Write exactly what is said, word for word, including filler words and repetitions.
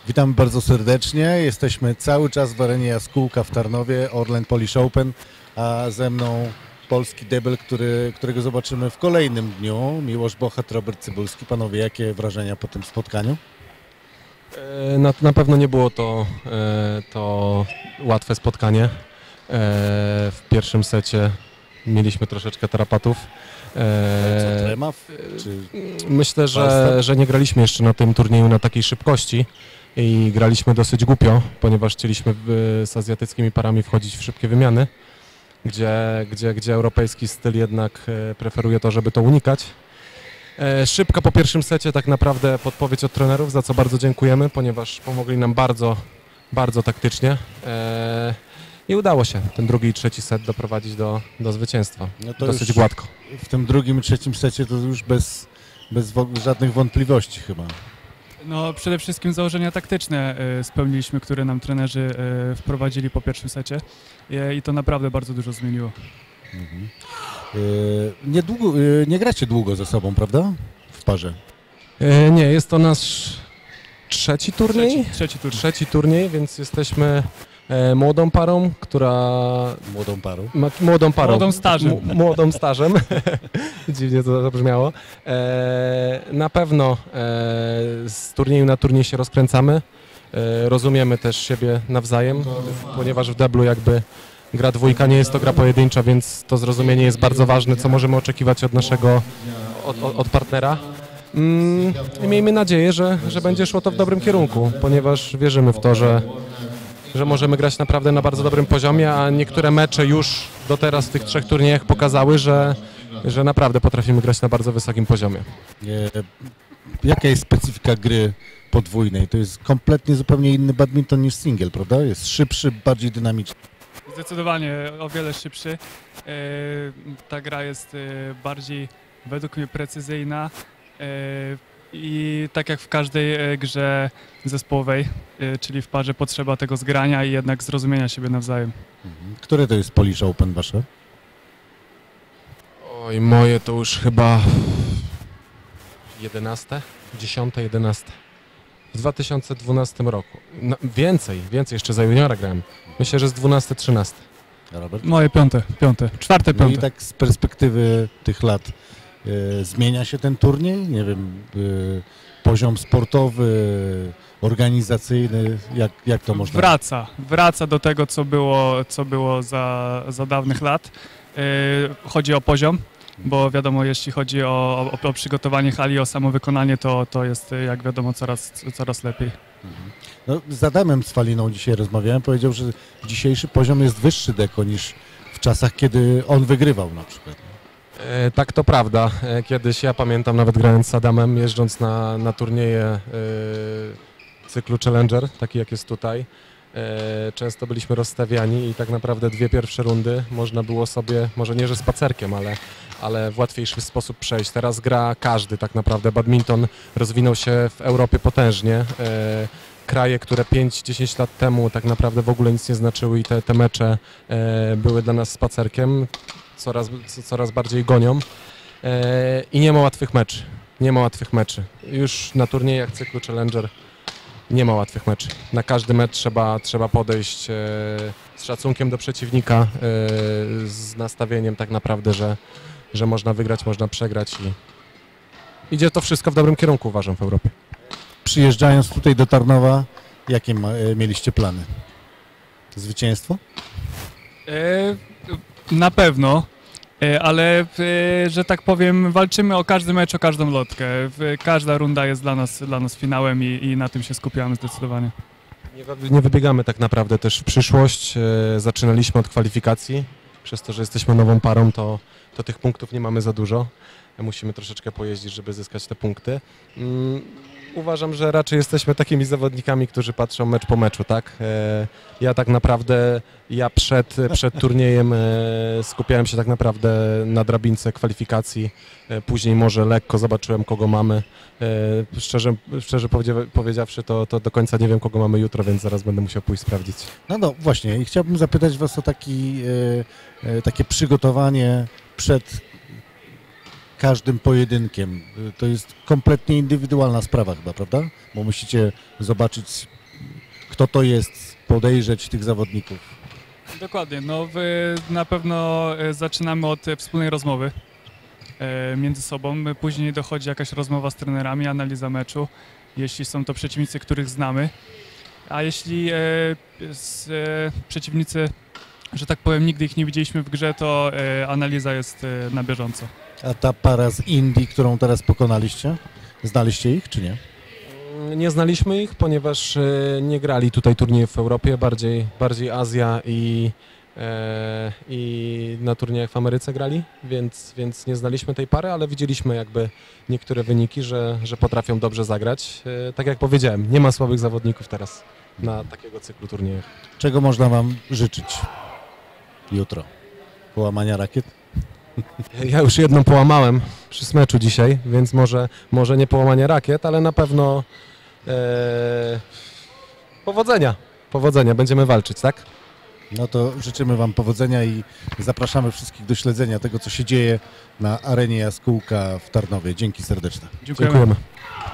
Witam bardzo serdecznie. Jesteśmy cały czas w arenie Jaskółka w Tarnowie, Orlen Polish Open, a ze mną polski debel, który, którego zobaczymy w kolejnym dniu. Miłosz Bochat, Robert Cybulski. Panowie, jakie wrażenia po tym spotkaniu? Na, na pewno nie było to, to łatwe spotkanie. W pierwszym secie mieliśmy troszeczkę tarapatów. Co, trema? Czy Myślę, że, że nie graliśmy jeszcze na tym turnieju na takiej szybkości i graliśmy dosyć głupio, ponieważ chcieliśmy z azjatyckimi parami wchodzić w szybkie wymiany, gdzie, gdzie, gdzie europejski styl jednak preferuje to, żeby to unikać. Szybka po pierwszym secie tak naprawdę podpowiedź od trenerów, za co bardzo dziękujemy, ponieważ pomogli nam bardzo, bardzo taktycznie i udało się ten drugi i trzeci set doprowadzić do, do zwycięstwa no to dosyć gładko. W tym drugim i trzecim secie to już bez, bez żadnych wątpliwości chyba. No przede wszystkim założenia taktyczne y, spełniliśmy, które nam trenerzy y, wprowadzili po pierwszym secie i, i to naprawdę bardzo dużo zmieniło. Mhm. Y, niedługo, y, nie gracie długo ze sobą, prawda? W parze. E, nie, jest to nasz trzeci turniej. Trzeci, trzeci turniej. Trzeci turniej, więc jesteśmy e, młodą parą, która... Młodą parą. Ma, młodą parą. Młodą stażem. M młodą stażem. Dziwnie to zabrzmiało. E, na pewno e, z turnieju na turniej się rozkręcamy. E, rozumiemy też siebie nawzajem, ponieważ w deblu jakby gra dwójka nie jest to gra pojedyncza, więc to zrozumienie jest bardzo ważne, co możemy oczekiwać od naszego, od, od partnera. Mm, i miejmy nadzieję, że, że będzie szło to w dobrym kierunku, ponieważ wierzymy w to, że, że możemy grać naprawdę na bardzo dobrym poziomie, a niektóre mecze już do teraz w tych trzech turniejach pokazały, że, że naprawdę potrafimy grać na bardzo wysokim poziomie. Jaka jest specyfika gry podwójnej? To jest kompletnie zupełnie inny badminton niż single, prawda? Jest szybszy, bardziej dynamiczny. Zdecydowanie o wiele szybszy. E, ta gra jest e, bardziej według mnie precyzyjna e, i tak jak w każdej e, grze zespołowej, e, czyli w parze potrzeba tego zgrania i jednak zrozumienia siebie nawzajem. Mhm. Które to jest Polish Open wasze? Oj, moje to już chyba jedenaste, dziesiąte, jedenaste. W dwa tysiące dwunastym roku. No, więcej, więcej, jeszcze za juniora grałem. Myślę, że z dwunaste, trzynaste. Robert? Moje piąte, piąte, czwarte, No piąte. i tak z perspektywy tych lat e, zmienia się ten turniej? Nie wiem, e, poziom sportowy, organizacyjny, jak, jak to można... Wraca, wraca do tego, co było, co było za, za dawnych lat. Yy, chodzi o poziom, bo wiadomo, jeśli chodzi o, o, o przygotowanie hali, o samo wykonanie, to, to jest, jak wiadomo, coraz, coraz lepiej. No, z Adamem Cwaliną dzisiaj rozmawiałem, powiedział, że dzisiejszy poziom jest wyższy deko niż w czasach, kiedy on wygrywał na przykład. E, tak, to prawda. E, kiedyś, ja pamiętam, nawet grając z Adamem, jeżdżąc na, na turnieje e, cyklu Challenger, taki jak jest tutaj, e, często byliśmy rozstawiani i tak naprawdę dwie pierwsze rundy można było sobie, może nie że spacerkiem, ale, ale w łatwiejszy sposób przejść. Teraz gra każdy tak naprawdę. Badminton rozwinął się w Europie potężnie. E, kraje, które pięć dziesięć lat temu tak naprawdę w ogóle nic nie znaczyły i te, te mecze e, były dla nas spacerkiem, coraz, coraz bardziej gonią e, i nie ma łatwych meczy, nie ma łatwych meczy. Już na turniejach cyklu Challenger nie ma łatwych meczy. Na każdy mecz trzeba, trzeba podejść e, z szacunkiem do przeciwnika, e, z nastawieniem tak naprawdę, że, że można wygrać, można przegrać i idzie to wszystko w dobrym kierunku, uważam, w Europie. Przyjeżdżając tutaj do Tarnowa, jakie ma, e, mieliście plany? Zwycięstwo? E, na pewno, e, ale e, że tak powiem, walczymy o każdy mecz, o każdą lotkę. W, każda runda jest dla nas, dla nas finałem i, i na tym się skupiamy zdecydowanie. Nie, nie wybiegamy tak naprawdę też w przyszłość. E, zaczynaliśmy od kwalifikacji. Przez to, że jesteśmy nową parą, to, to tych punktów nie mamy za dużo. Musimy troszeczkę pojeździć, żeby zyskać te punkty. Mm, uważam, że raczej jesteśmy takimi zawodnikami, którzy patrzą mecz po meczu, tak? E, ja tak naprawdę, ja przed, przed turniejem e, skupiałem się tak naprawdę na drabince kwalifikacji. E, później może lekko zobaczyłem, kogo mamy. E, szczerze szczerze powiedziawszy, to, to do końca nie wiem, kogo mamy jutro, więc zaraz będę musiał pójść sprawdzić. No, no właśnie i chciałbym zapytać Was o taki, e, e, takie przygotowanie przed każdym pojedynkiem? To jest kompletnie indywidualna sprawa chyba, prawda? Bo musicie zobaczyć, kto to jest, podejrzeć tych zawodników. Dokładnie, no wy na pewno e, zaczynamy od e, wspólnej rozmowy e, między sobą. Później dochodzi jakaś rozmowa z trenerami, analiza meczu, jeśli są to przeciwnicy, których znamy. A jeśli e, z, e, przeciwnicy, że tak powiem, nigdy ich nie widzieliśmy w grze, to e, analiza jest e, na bieżąco. A ta para z Indii, którą teraz pokonaliście, znaliście ich czy nie? Nie znaliśmy ich, ponieważ e, nie grali tutaj turniejów w Europie, bardziej, bardziej Azja i, e, i na turniejach w Ameryce grali, więc, więc nie znaliśmy tej pary, ale widzieliśmy jakby niektóre wyniki, że, że potrafią dobrze zagrać. E, tak jak powiedziałem, nie ma słabych zawodników teraz na takiego cyklu turniejów. Czego można wam życzyć jutro? Połamania rakiet? Ja już jedną połamałem przy smeczu dzisiaj, więc może, może nie połamanie rakiet, ale na pewno e, powodzenia. Powodzenia, będziemy walczyć, tak? No to życzymy wam powodzenia i zapraszamy wszystkich do śledzenia tego, co się dzieje na arenie Jaskółka w Tarnowie. Dzięki serdeczne. Dziękujemy. Dziękujemy.